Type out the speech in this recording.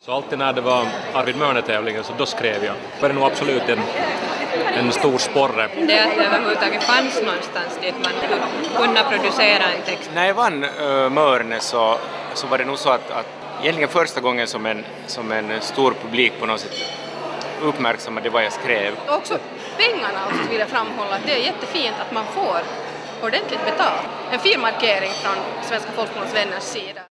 Så alltid när det var Arvid Mörne-tävlingen så då skrev jag. Det var nog absolut en stor sporre. Det att det överhuvudtaget fanns någonstans dit man kunde producera en text. När jag vann Mörne så var det nog så att egentligen första gången som en stor publik på något sätt uppmärksammade vad jag skrev. Och också pengarna också vill jag framhålla att det är jättefint att man får ordentligt betalt. En fin markering från Svenska folkmålsvänners sida.